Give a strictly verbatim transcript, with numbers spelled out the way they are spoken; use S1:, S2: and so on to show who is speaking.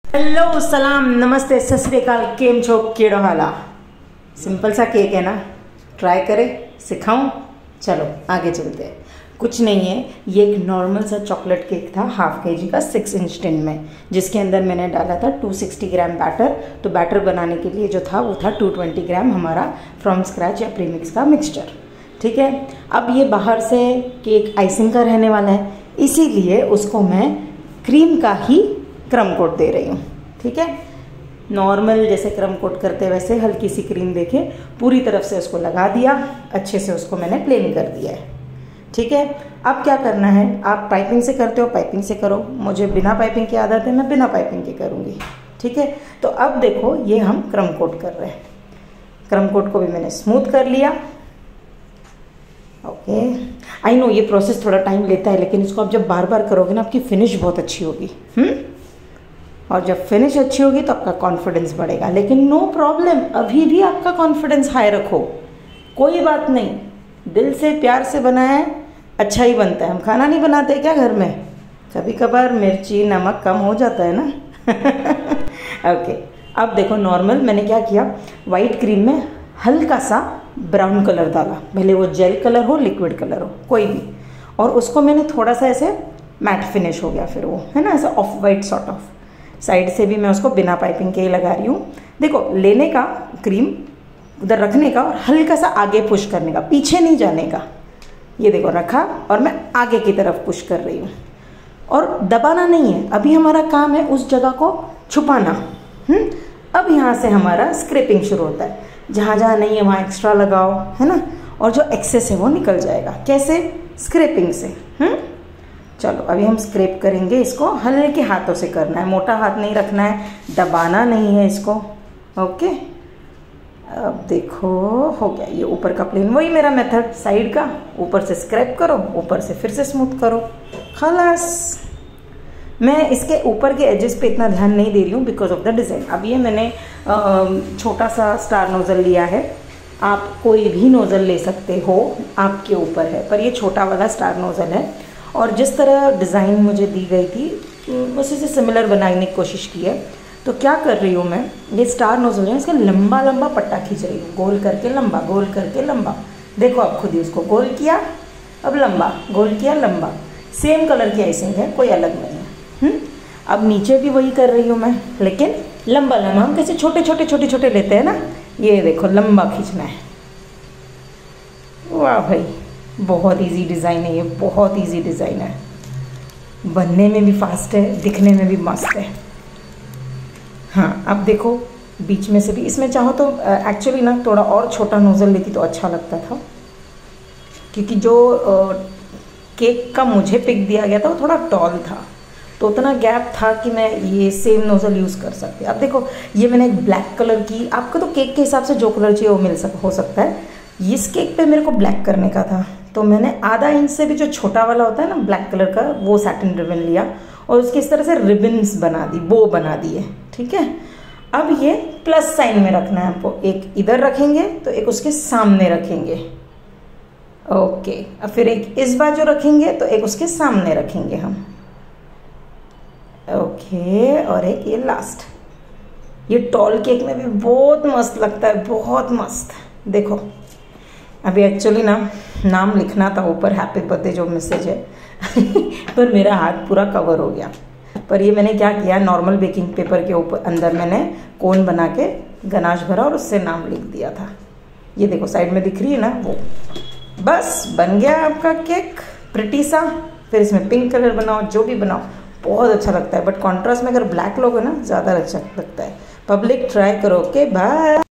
S1: Hello, सलाम, नमस्ते, सत श्री अकाल, केम छो, केड़ो हाला। सिंपल सा केक है ना, ट्राई करें, सिखाऊं? चलो आगे चलते हैं। कुछ नहीं है, ये एक नॉर्मल सा चॉकलेट केक था, हाफ के जी का, सिक्स इंच टिन में, जिसके अंदर मैंने डाला था टू सिक्सटी ग्राम बैटर। तो बैटर बनाने के लिए जो था वो था टू ट्वेंटी ग्राम हमारा फ्रॉम स्क्रैच या प्रीमिक्स का मिक्सचर। ठीक है, अब ये बाहर से केक आइसिंग का रहने वाला है, इसीलिए उसको मैं क्रीम का ही क्रम कोट दे रही हूँ। ठीक है, नॉर्मल जैसे क्रम कोट करते हैं वैसे हल्की सी क्रीम देके पूरी तरफ से उसको लगा दिया, अच्छे से उसको मैंने प्लेन कर दिया है। ठीक है, अब क्या करना है, आप पाइपिंग से करते हो पाइपिंग से करो, मुझे बिना पाइपिंग की आदत है, मैं बिना पाइपिंग के करूँगी। ठीक है, तो अब देखो ये हम क्रम कोट कर रहे हैं। क्रम कोट को भी मैंने स्मूथ कर लिया। ओके, आई नो ये प्रोसेस थोड़ा टाइम लेता है, लेकिन इसको आप जब बार बार करोगे ना आपकी फिनिश बहुत अच्छी होगी। हम्म और जब फिनिश अच्छी होगी तो आपका कॉन्फिडेंस बढ़ेगा। लेकिन नो प्रॉब्लम, अभी भी आपका कॉन्फिडेंस हाई रखो, कोई बात नहीं। दिल से प्यार से बनाया है, अच्छा ही बनता है। हम खाना नहीं बनाते क्या घर में, कभी कभार मिर्ची नमक कम हो जाता है ना। ओके, अब देखो नॉर्मल मैंने क्या किया, वाइट क्रीम में हल्का सा ब्राउन कलर डाला, भले वो जेल कलर हो लिक्विड कलर हो कोई भी, और उसको मैंने थोड़ा सा ऐसे मैट फिनिश हो गया, फिर वो है ना ऐसा off white sort of. Side से भी मैं उसको बिना पाइपिंग के ही लगा रही हूँ। देखो लेने का क्रीम उधर रखने का और हल्का सा आगे पुश करने का, पीछे नहीं जाने का। ये देखो रखा और मैं आगे की तरफ पुश कर रही हूँ, और दबाना नहीं है। अभी हमारा काम है उस जगह को छुपाना। हम्म अब यहाँ से हमारा स्क्रैपिंग शुरू होता है, जहाँ जहाँ नहीं है वहाँ एक्स्ट्रा लगाओ, है ना, और जो एक्सेस है वो निकल जाएगा। कैसे? स्क्रैपिंग से। हम्म चलो अभी हम स्क्रैप करेंगे, इसको हल्के हाथों से करना है, मोटा हाथ नहीं रखना है, दबाना नहीं है इसको। ओके, अब देखो हो गया ये ऊपर का प्लेन। वही मेरा मेथड साइड का, ऊपर से स्क्रैप करो, ऊपर से फिर से स्मूथ करो, खलास। मैं इसके ऊपर के एजेस पे इतना ध्यान नहीं दे रही हूँ बिकॉज ऑफ द डिज़ाइन। अब ये मैंने छोटा सा स्टार नोज़ल लिया है, आप कोई भी नोज़ल ले सकते हो, आपके ऊपर है, पर ये छोटा वाला स्टार नोज़ल है। और जिस तरह डिज़ाइन मुझे दी गई थी उसी से सिमिलर बनाने की कोशिश की है। तो क्या कर रही हूँ मैं, ये स्टार नोज़ल है, इसका लंबा लंबा पट्टा खींच रही हूँ, गोल करके लंबा, गोल करके लंबा। देखो आप खुद ही, उसको गोल किया, अब लंबा, गोल किया, लंबा। सेम कलर की आइसिंग है, कोई अलग नहीं है। हम्म अब नीचे भी वही कर रही हूँ मैं, लेकिन लंबा लंबा। हम कैसे छोटे छोटे छोटे छोटे लेते हैं ना, ये देखो लंबा खींचना है। वाह भाई, बहुत इजी डिज़ाइन है ये, बहुत इजी डिज़ाइन है, बनने में भी फास्ट है, दिखने में भी मस्त है। हाँ अब देखो बीच में से भी, इसमें चाहो तो एक्चुअली ना थोड़ा और छोटा नोज़ल लेती तो अच्छा लगता था, क्योंकि जो आ, केक का मुझे पिक दिया गया था वो थोड़ा टॉल था, तो उतना गैप था कि मैं ये सेम नोज़ल यूज़ कर सकती। अब देखो ये मैंने एक ब्लैक कलर की, आपको तो केक के हिसाब से जो कलर चाहिए वो मिल सक हो सकता है। इस केक पे मेरे को ब्लैक करने का था, तो मैंने आधा इंच से भी जो छोटा वाला होता है ना ब्लैक कलर का, वो सैटिन रिबन लिया और उसकी इस तरह से रिबन्स बना दी, बो बना दी है। ठीक है, अब ये प्लस साइन में रखना है आपको, एक इधर रखेंगे तो एक उसके सामने रखेंगे। ओके, अब फिर एक इस बाजू रखेंगे तो एक उसके सामने रखेंगे हम। ओके, और एक ये लास्ट। ये टॉल केक में भी बहुत मस्त लगता है, बहुत मस्त। देखो अभी एक्चुअली ना नाम लिखना था ऊपर, हैप्पी बर्थडे जो मैसेज है पर मेरा हाथ पूरा कवर हो गया। पर ये मैंने क्या किया, नॉर्मल बेकिंग पेपर के ऊपर अंदर मैंने कोन बना के गनाश भरा और उससे नाम लिख दिया था। ये देखो साइड में दिख रही है ना वो। बस बन गया आपका केक प्रिटी सा। फिर इसमें पिंक कलर बनाओ, जो भी बनाओ बहुत अच्छा लगता है, बट कॉन्ट्रास्ट में अगर ब्लैक लोगे ना ज़्यादा अच्छा लगता है। पब्लिक ट्राई करो। Okay bye.